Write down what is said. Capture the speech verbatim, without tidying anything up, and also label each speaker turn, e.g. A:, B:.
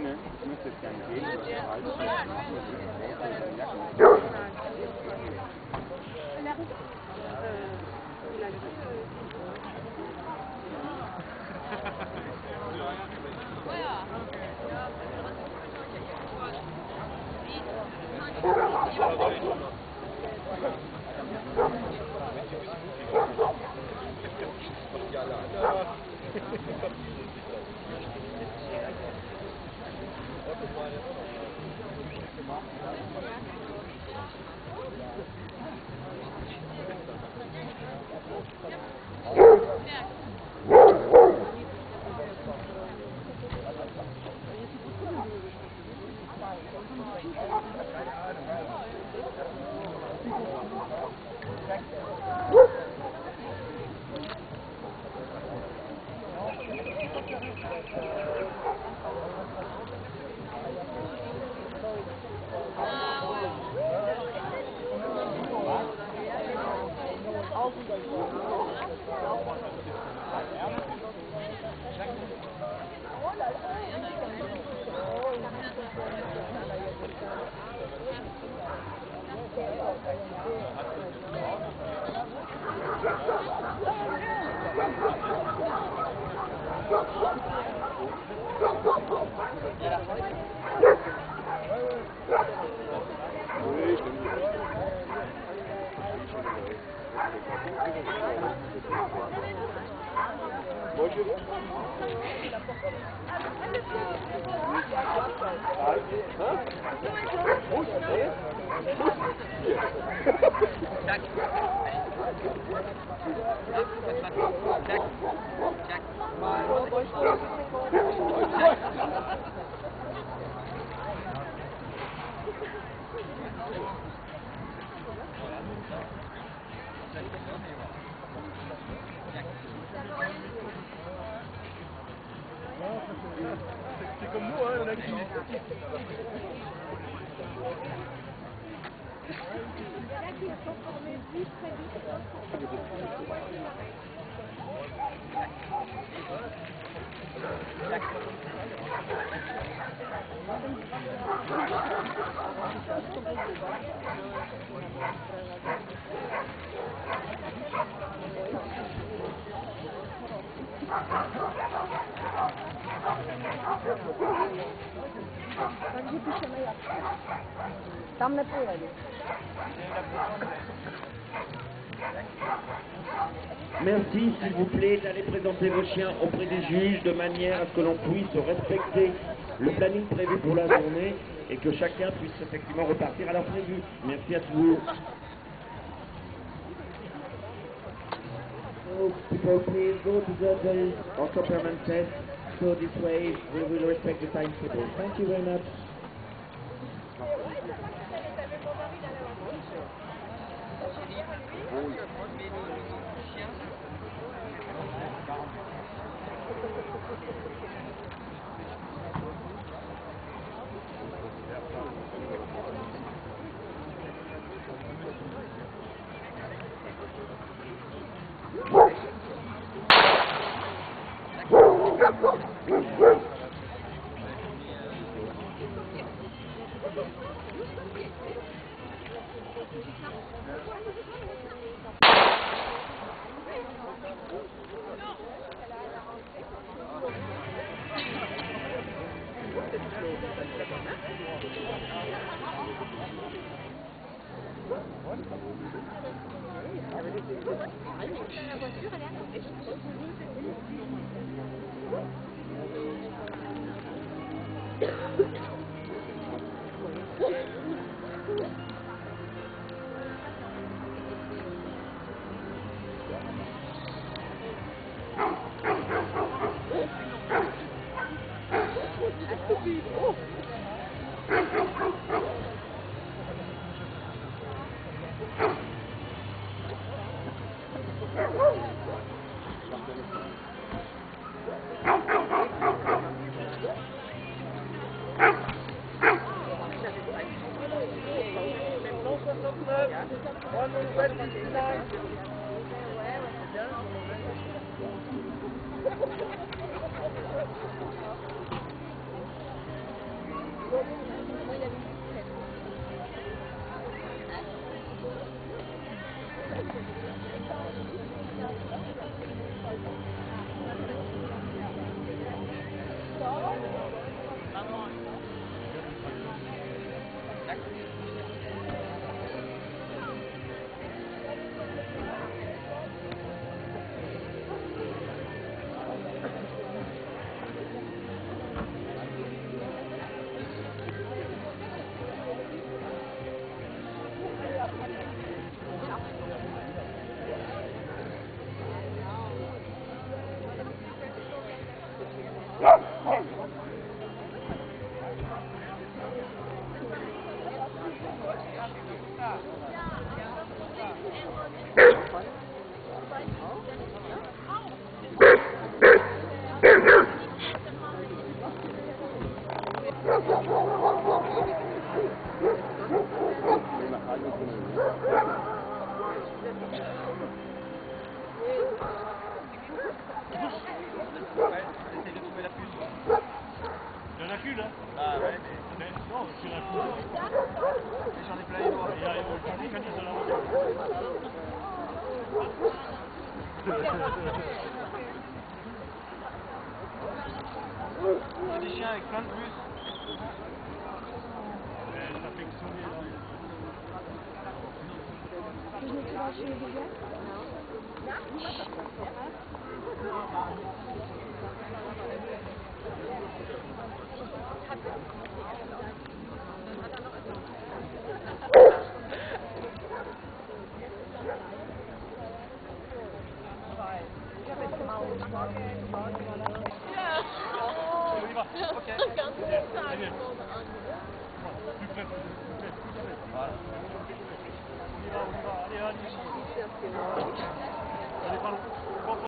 A: ne? Ich möchte jetzt gerne gehen.
B: C'est comme nous, hein, on a qui
C: Tam nepojedu.
D: Merci, s'il vous plaît, d'aller présenter vos chiens auprès des juges de manière à ce que l'on puisse respecter le planning prévu pour la journée et que chacun puisse effectivement repartir à l'heure prévue. Merci à tous. So, people, please go to the, the also permanent test. So this way we will respect the timetable. Thank you very much.
B: Il y en a qu'une, hein. Ah ouais, mais... mais non, c'est la couleur. Et j'en ai plein les doigts. Et il y a le mécanisme de la voiture. Il y a des chiens avec plein de puces. Ouais, ça fait que sonner, là.
C: Tu veux que tu vas chez les gars?
B: On y va. Ok. C'est bien. Plus près, plus près, plus près. Voilà. On y va, on y va. Allez, allez. Allez, pas long.